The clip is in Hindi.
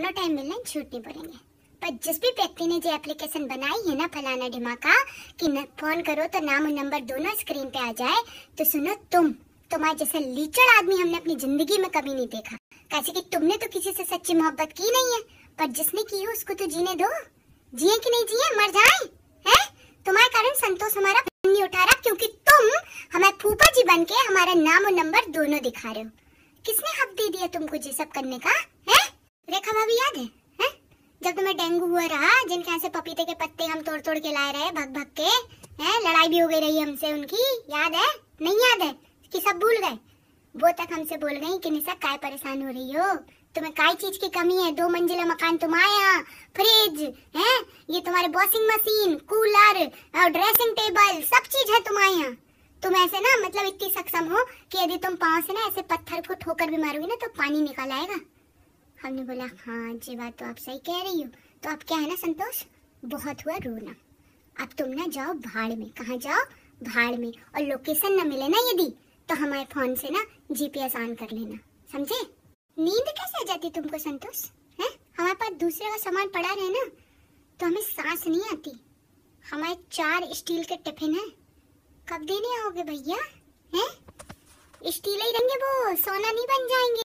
दोनों टाइम मिलना, झूठ नहीं बोलेंगे। पर जिस भी व्यक्ति ने जो एप्लीकेशन बनाई है ना फलाना ढिमाका कि न फोन करो तो नाम और नंबर दोनों स्क्रीन पे आ जाए, तो सुनो तुम्हारे जैसा लीचड़ आदमी हमने अपनी जिंदगी में कभी नहीं देखा। कैसे कि तुमने तो किसी से सच्ची मोहब्बत की नहीं है, पर जिसने की हो उसको तो जीने दो। जिए कि नहीं जिए, मर जाए हैं? तुम्हारे कारण संतोष हमारा फोन नहीं उठा रहा क्योंकि तुम हमारे फूफा जी बन के हमारा नाम और नंबर दोनों दिखा रहे हो। किसने हक दे दिया तुमको ये सब करने का? है रेखा भाभी याद है? जब तुम्हें डेंगू हुआ रहा, जिनके यहाँ से पपीते के पत्ते हम तोड़ तोड़ के लाए रहे भग भग के, हैं? लड़ाई भी हो गई रही हमसे उनकी, याद है? नहीं याद है कि सब भूल गए? वो तक हमसे बोल गई कि निशा काय परेशान हो रही हो, तुम्हें काय चीज की कमी है? 2 मंजिला मकान तुम्हारे यहाँ, फ्रिज है, ये तुम्हारे वॉशिंग मशीन, कूलर और ड्रेसिंग टेबल, सब चीज है तुम्हारे यहाँ। तुम ऐसे ना मतलब इतनी सक्षम हो कि यदि तुम पाँव से ना ऐसे पत्थर को ठोकर भी मारोगी ना तो पानी निकल आएगा। हमने बोला हाँ जी बात तो आप सही कह रही हो। तो अब क्या है ना संतोष, बहुत हुआ रोना, अब तुम ना जाओ भाड़ में। कहाँ जाओ? भाड़ में। और लोकेशन ना मिले ना यदि तो हमारे फोन से ना GPS ऑन कर लेना, समझे? नींद कैसे आ जाती तुमको संतोष? है हमारे पास दूसरे का सामान पड़ा रहे ना तो हमें सांस नहीं आती। हमारे 4 स्टील के टिफिन है, कब देने आओगे भैया? हैं? स्टील ही रहेंगे वो, सोना नहीं बन जाएंगे।